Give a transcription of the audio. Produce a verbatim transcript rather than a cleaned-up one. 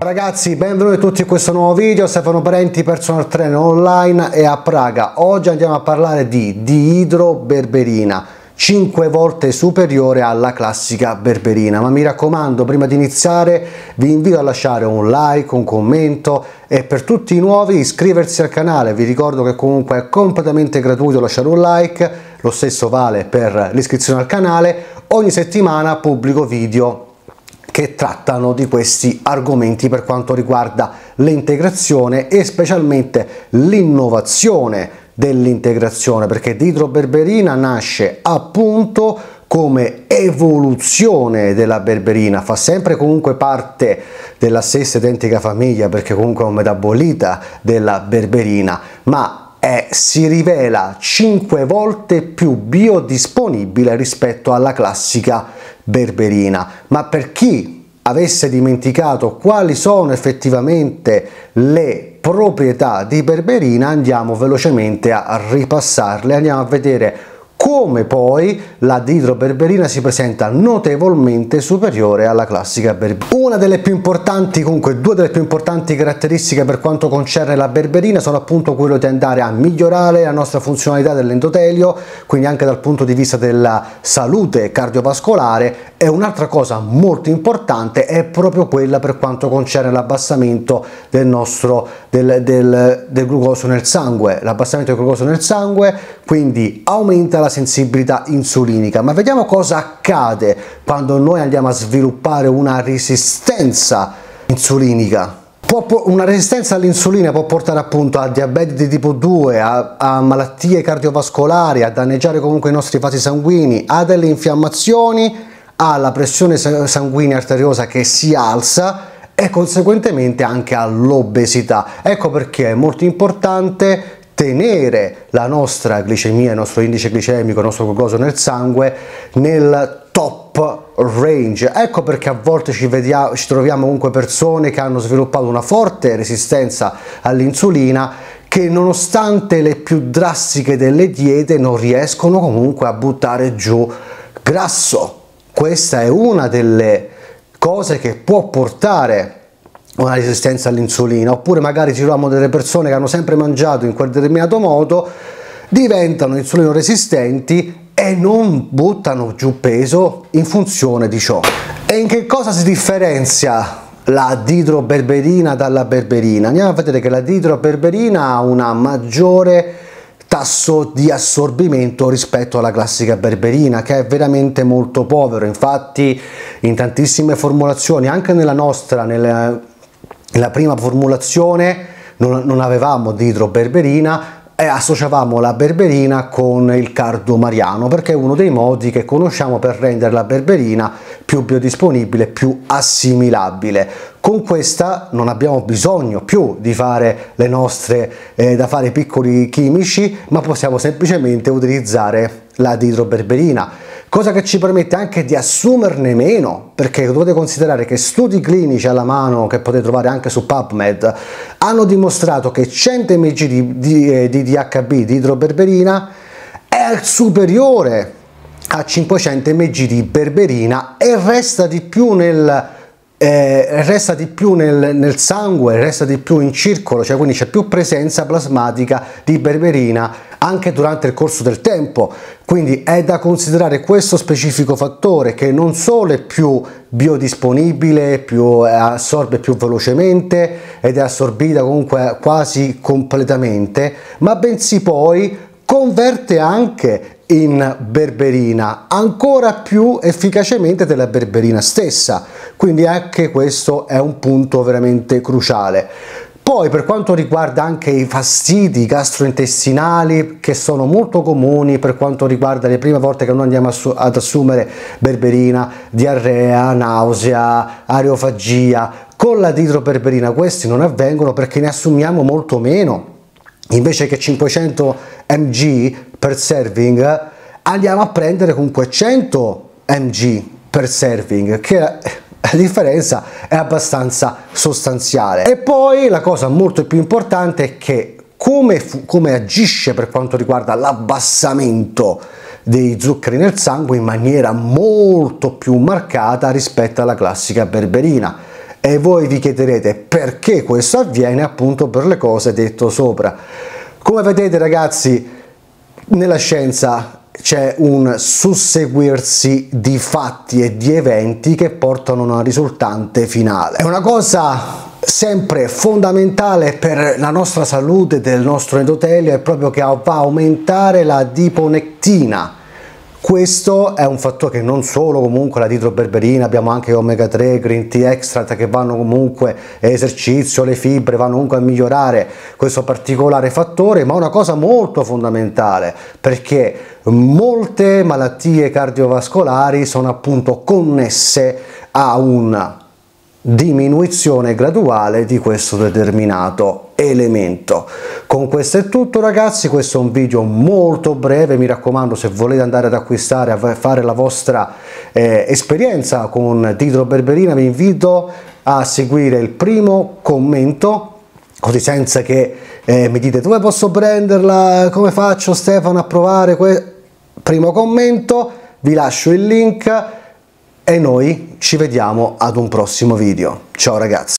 Ragazzi, benvenuti tutti in questo nuovo video. Stefano Parenti, personal trainer online e a Praga. Oggi andiamo a parlare di dihidroberberina, cinque volte superiore alla classica berberina. Ma mi raccomando, prima di iniziare vi invito a lasciare un like, un commento e per tutti i nuovi iscriversi al canale. Vi ricordo che comunque è completamente gratuito lasciare un like, lo stesso vale per l'iscrizione al canale. Ogni settimana pubblico video che trattano di questi argomenti per quanto riguarda l'integrazione e specialmente l'innovazione dell'integrazione, perché dihidroberberina nasce appunto come evoluzione della berberina, fa sempre comunque parte della stessa identica famiglia perché comunque è un metabolita della berberina, ma è, si rivela cinque volte più biodisponibile rispetto alla classica berberina. Ma per chi avesse dimenticato quali sono effettivamente le proprietà di berberina, andiamo velocemente a ripassarle, andiamo a vedere come poi la dihidroberberina si presenta notevolmente superiore alla classica berberina. Una delle più importanti, comunque due delle più importanti caratteristiche per quanto concerne la berberina sono appunto quello di andare a migliorare la nostra funzionalità dell'endotelio, quindi anche dal punto di vista della salute cardiovascolare, e un'altra cosa molto importante è proprio quella per quanto concerne l'abbassamento del nostro del, del, del glucosio nel sangue, l'abbassamento del glucosio nel sangue, quindi aumenta la sensibilità insulinica. Ma vediamo cosa accade quando noi andiamo a sviluppare una resistenza insulinica. Può, una resistenza all'insulina può portare appunto a diabete di tipo due, a, a malattie cardiovascolari, a danneggiare comunque i nostri vasi sanguigni, a delle infiammazioni, alla pressione sanguigna arteriosa che si alza e conseguentemente anche all'obesità. Ecco perché è molto importante tenere la nostra glicemia, il nostro indice glicemico, il nostro glucosio nel sangue nel top range. Ecco perché a volte ci, vediamo, ci troviamo comunque persone che hanno sviluppato una forte resistenza all'insulina, che nonostante le più drastiche delle diete non riescono comunque a buttare giù grasso. Questa è una delle cose che può portare una resistenza all'insulina. Oppure magari ci troviamo delle persone che hanno sempre mangiato in quel determinato modo, diventano insulino resistenti e non buttano giù peso in funzione di ciò. E in che cosa si differenzia la dihidroberberina dalla berberina? Andiamo a vedere che la dihidroberberina ha una maggiore tasso di assorbimento rispetto alla classica berberina, che è veramente molto povero. Infatti in tantissime formulazioni, anche nella nostra, nella, nella prima formulazione non, non avevamo dihidroberberina e associavamo la berberina con il cardo mariano, perché è uno dei modi che conosciamo per rendere la berberina più biodisponibile, più assimilabile. Con questa non abbiamo bisogno più di fare le nostre, eh, da fare piccoli chimici, ma possiamo semplicemente utilizzare la dihidroberberina, cosa che ci permette anche di assumerne meno, perché dovete considerare che studi clinici alla mano, che potete trovare anche su PubMed, hanno dimostrato che cento millimetri di, di, di D H B di idroberberina è superiore a cinquecento millimetri di berberina e resta di più nel Eh, resta di più nel, nel sangue, resta di più in circolo, cioè quindi c'è più presenza plasmatica di berberina anche durante il corso del tempo. Quindi è da considerare questo specifico fattore, che non solo è più biodisponibile, più assorbe più velocemente ed è assorbita comunque quasi completamente, ma bensì poi converte anche in berberina ancora più efficacemente della berberina stessa. Quindi anche questo è un punto veramente cruciale. Poi per quanto riguarda anche i fastidi gastrointestinali, che sono molto comuni per quanto riguarda le prime volte che noi andiamo ad assumere berberina, diarrea, nausea, areofagia, con la dihidroberberina questi non avvengono perché ne assumiamo molto meno. Invece che cinquecento millimetri per serving andiamo a prendere comunque cento millimetri per serving, che la differenza è abbastanza sostanziale. E poi la cosa molto più importante è che come, come agisce per quanto riguarda l'abbassamento dei zuccheri nel sangue in maniera molto più marcata rispetto alla classica berberina. E voi vi chiederete perché questo avviene, appunto per le cose dette sopra. Come vedete ragazzi, nella scienza c'è un susseguirsi di fatti e di eventi che portano a una risultante finale. È una cosa sempre fondamentale per la nostra salute del nostro endotelio, è proprio che va a aumentare la adiponectina. Questo è un fattore che non solo comunque la dihidroberberina, abbiamo anche omega tre, green tea extract che vanno comunque, esercizio, le fibre vanno comunque a migliorare questo particolare fattore, ma una cosa molto fondamentale, perché molte malattie cardiovascolari sono appunto connesse a una diminuzione graduale di questo determinato elemento. Con questo è tutto ragazzi, questo è un video molto breve, mi raccomando, se volete andare ad acquistare, a fare la vostra eh, esperienza con dihidroberberina, vi invito a seguire il primo commento, così senza che eh, mi dite dove posso prenderla, come faccio Stefano a provare que-? Primo commento, vi lascio il link e noi ci vediamo ad un prossimo video. Ciao ragazzi!